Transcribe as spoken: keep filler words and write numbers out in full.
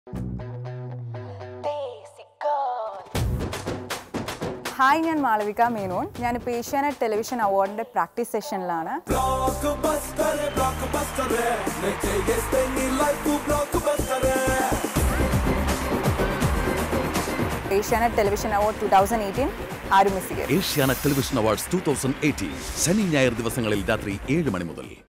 Hi, I am Malavika Menon. I am a Asianet Television Award practice session. Asianet Television Award twenty eighteen. Asianet Television Awards twenty eighteen. Shani Nyayar ദിവസങ്ങളിൽ രാത്രി ഏഴ് മണി മുതൽ